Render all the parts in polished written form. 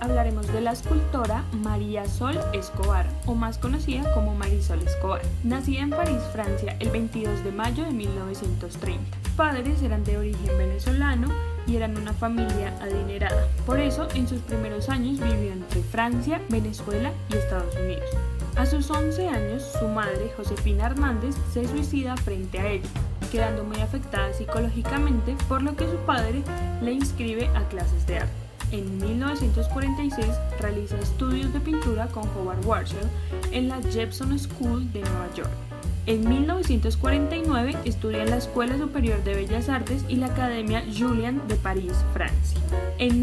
hablaremos de la escultora María Sol Escobar, o más conocida como Marisol Escobar. Nacida en París, Francia, el 22 de mayo de 1930. Sus padres eran de origen venezolano y eran una familia adinerada. Por eso, en sus primeros años vivió entre Francia, Venezuela y Estados Unidos. A sus 11 años, su madre, Josefina Hernández, se suicida frente a ella, quedando muy afectada psicológicamente, por lo que su padre la inscribe a clases de arte. En 1946 realiza estudios de pintura con Howard Warshaw en la Jepson School de Nueva York. En 1949 estudia en la Escuela Superior de Bellas Artes y la Academia Julian de París, Francia. En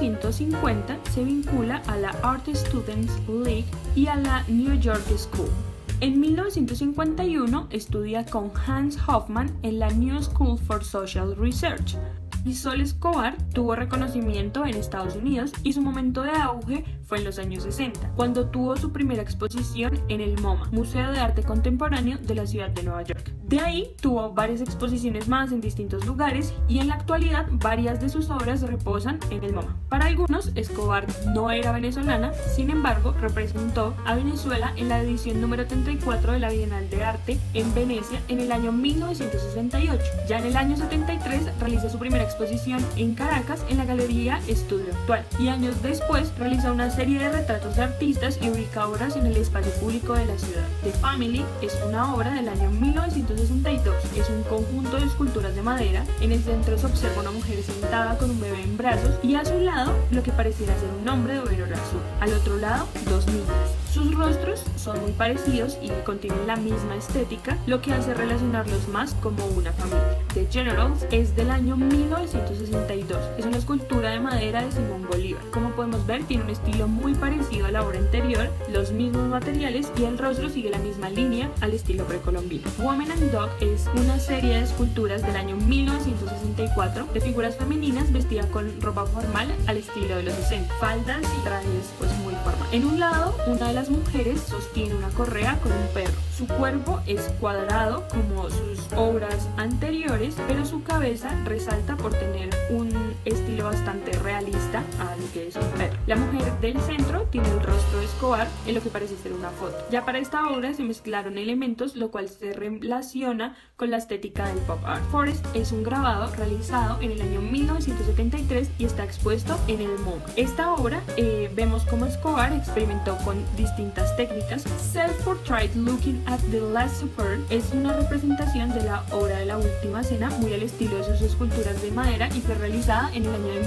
1950 se vincula a la Art Students League y a la New York School. En 1951 estudia con Hans Hofmann en la New School for Social Research. Marisol Escobar tuvo reconocimiento en Estados Unidos y su momento de auge fue en los años 60, cuando tuvo su primera exposición en el MoMA, Museo de Arte Contemporáneo de la ciudad de Nueva York. De ahí tuvo varias exposiciones más en distintos lugares y en la actualidad varias de sus obras reposan en el MoMA. Para algunos, Escobar no era venezolana, sin embargo, representó a Venezuela en la edición número 34 de la Bienal de Arte en Venecia en el año 1968. Ya en el año 73 realiza su primera exposición en Caracas en la Galería Estudio Actual y años después realiza una serie de retratos de artistas y ubica obras en el espacio público de la ciudad. The Family es una obra del año 1962, es un conjunto de esculturas de madera. En el centro se observa una mujer sentada con un bebé en brazos y a su lado lo que pareciera ser un hombre de overol azul, al otro lado dos niñas. Sus rostros son muy parecidos y contienen la misma estética, lo que hace relacionarlos más como una familia. The Generals es del año 1962, es una escultura de madera de Simón Bolívar. Como podemos ver, tiene un estilo muy parecido a la obra anterior, los mismos materiales y el rostro sigue la misma línea al estilo precolombino. Woman and Dog es una serie de esculturas del año 1964 de figuras femeninas vestidas con ropa formal al estilo de los 60, faldas y trajes pues muy formales. En un lado, una de las mujeres sostiene una correa con un perro. Su cuerpo es cuadrado como sus obras anteriores, pero su cabeza resalta por tener un estilo bastante realista a lo que es un perro. La mujer del centro tiene el rostro de Escobar en lo que parece ser una foto. Ya para esta obra se mezclaron elementos, lo cual se relaciona con la estética del pop art. Forest es un grabado realizado en el año 1973 y está expuesto en el MoMA. Esta obra vemos cómo Escobar experimentó con distintas técnicas. Self-Portrait Looking at the Last Supper es una representación de la obra de la Última Cena, muy al estilo de sus esculturas de madera, y fue realizada en el año de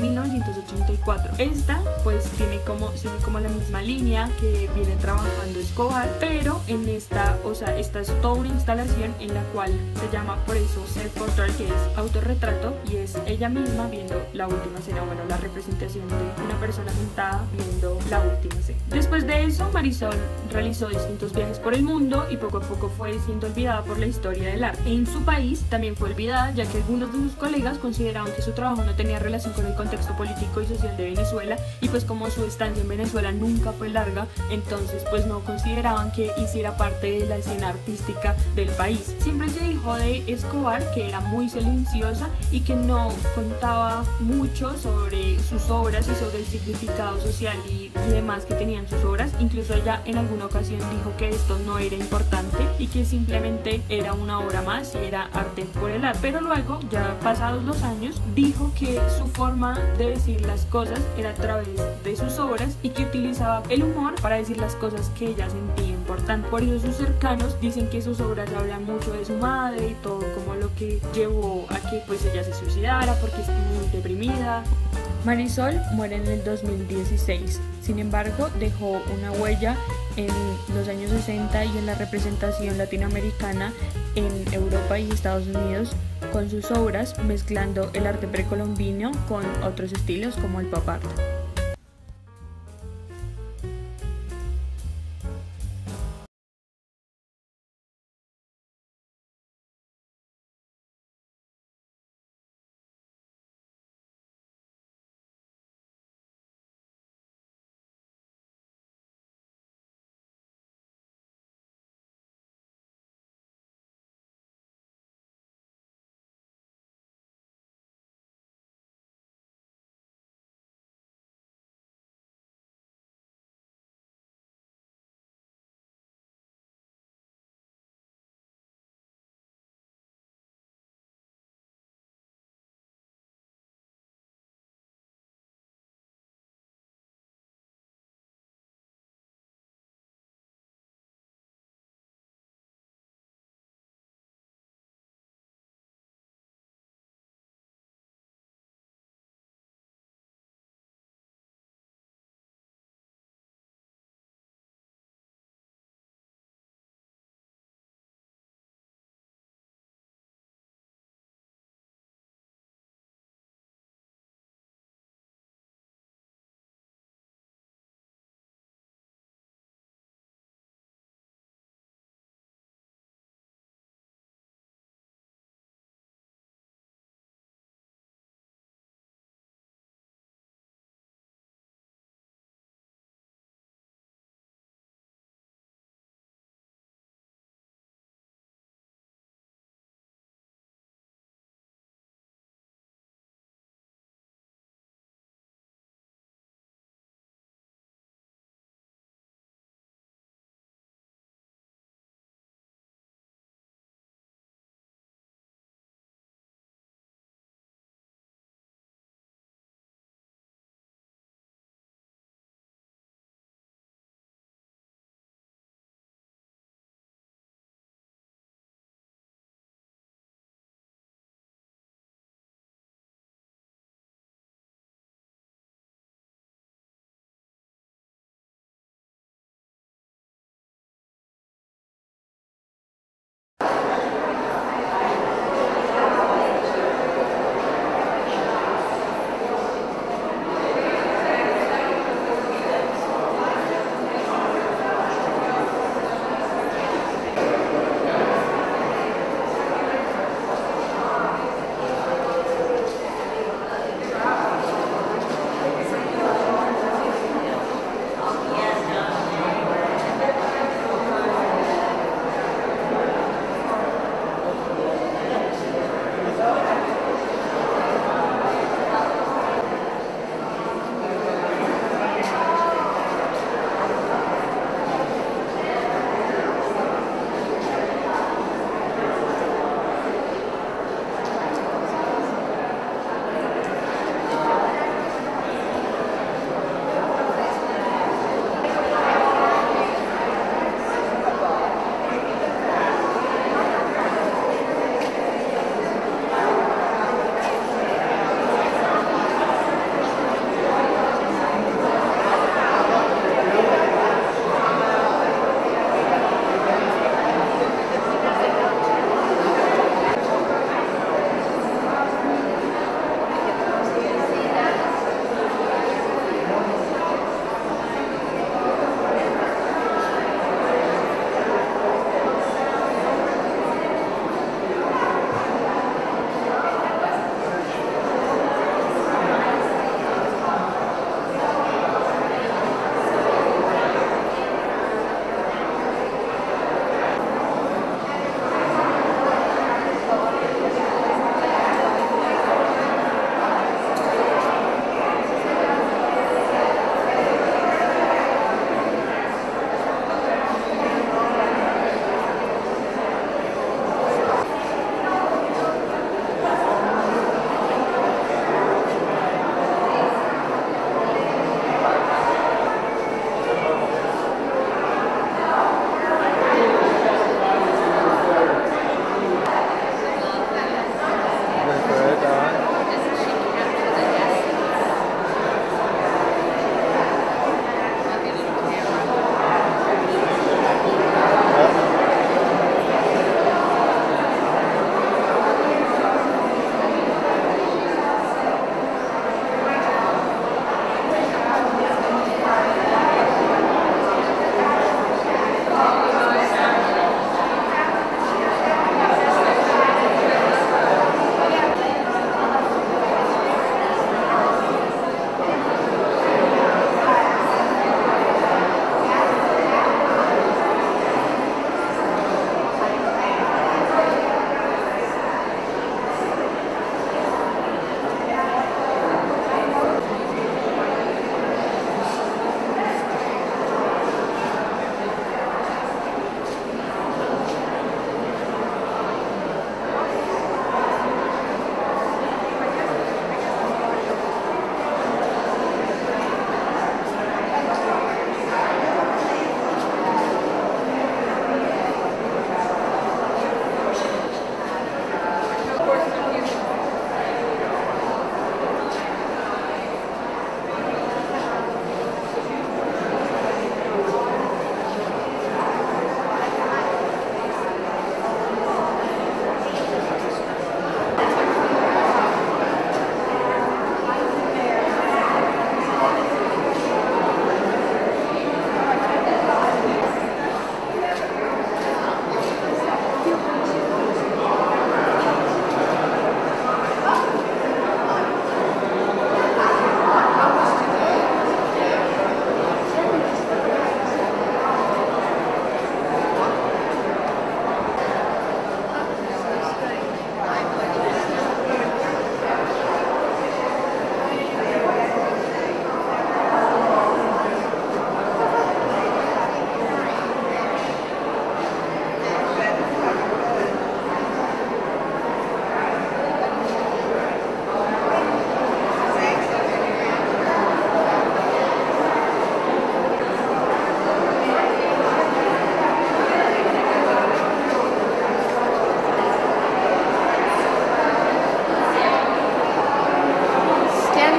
1984. Esta pues sigue como la misma línea que viene trabajando Escobar, pero en esta es toda una instalación en la cual se llama por eso Self-Portrait, que es autorretrato, y es ella misma viendo la Última Cena, bueno, la representación de una persona sentada viendo la Última Cena. Después de eso, Marisol realizó distintos viajes por el mundo y poco a poco fue siendo olvidada por la historia del arte. En su país también fue olvidada, ya que algunos de sus colegas consideraban que su trabajo no tenía relación con el contexto político y social de Venezuela, y pues como su estancia en Venezuela nunca fue larga, entonces pues no consideraban que hiciera parte de la escena artística del país. Siempre se dijo de Escobar que era muy silenciosa y que no contaba mucho sobre sus obras y sobre el significado social y demás que tenían sus obras. Incluso ella en alguna ocasión dijo que esto no era importante y que simplemente era una obra más y era arte por el arte. Pero luego, ya pasados los años, dijo que su forma de decir las cosas era a través de sus obras y que utilizaba el humor para decir las cosas que ella sentía importantes. Por eso sus cercanos dicen que sus obras hablan mucho de su madre y todo como lo que llevó a que pues ella se suicidara porque está muy deprimida. Marisol muere en el 2016, sin embargo dejó una huella en los años 60 y en la representación latinoamericana en Europa y Estados Unidos con sus obras, mezclando el arte precolombino con otros estilos como el pop art.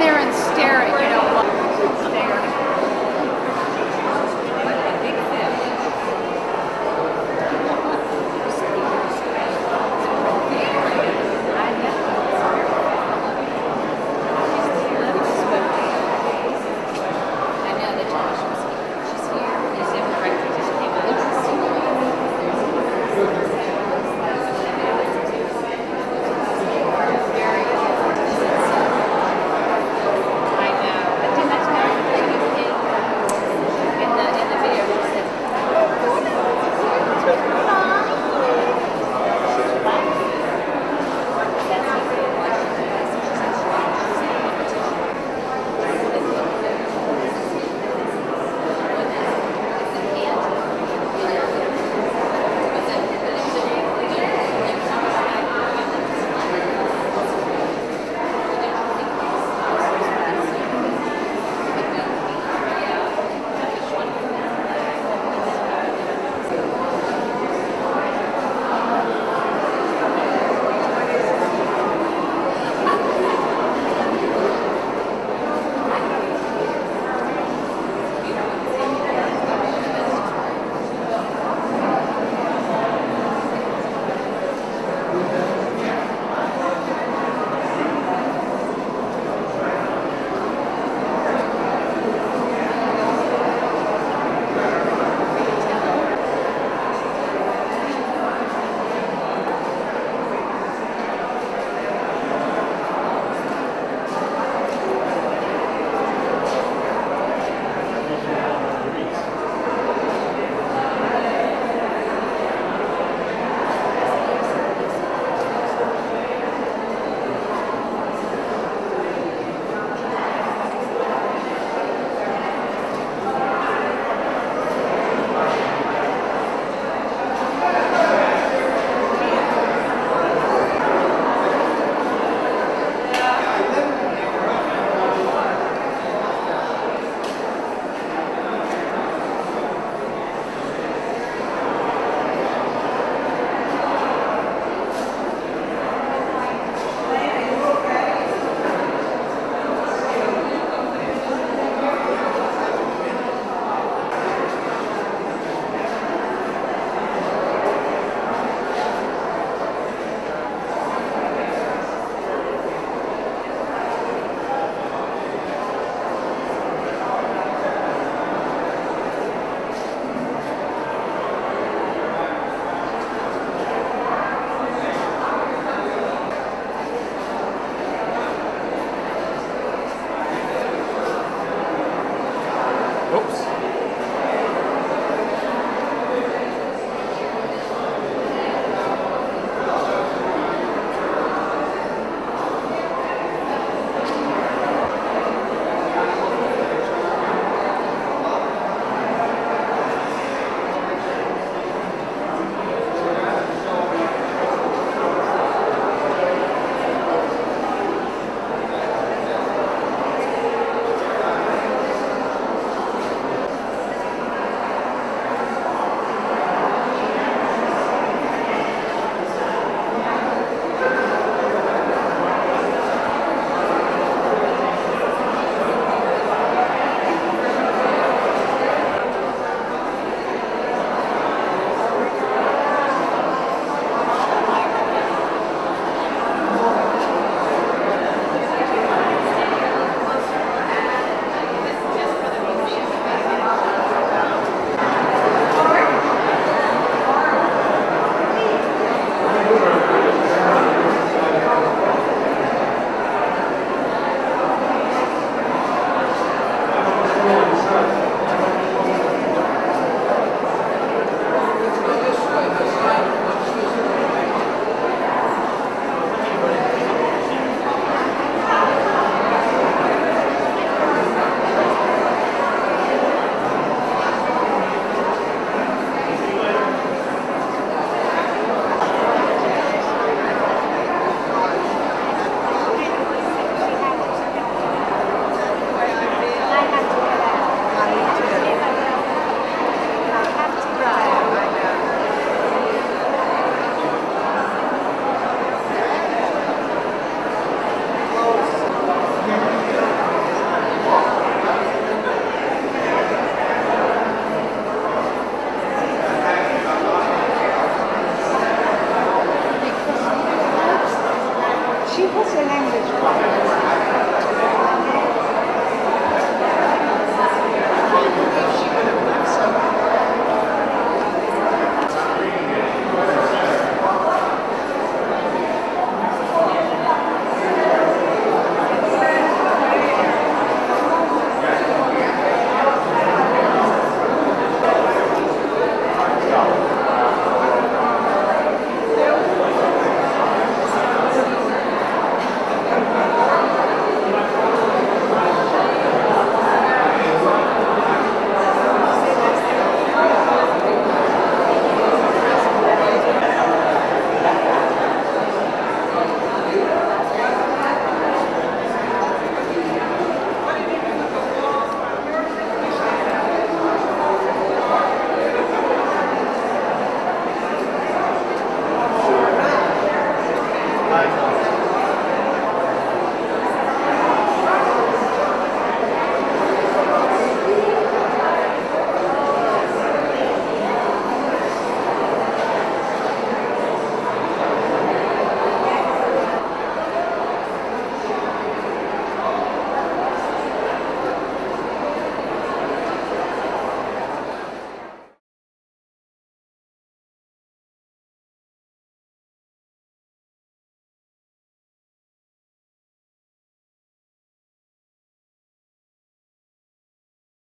there and stare at, you know, stare.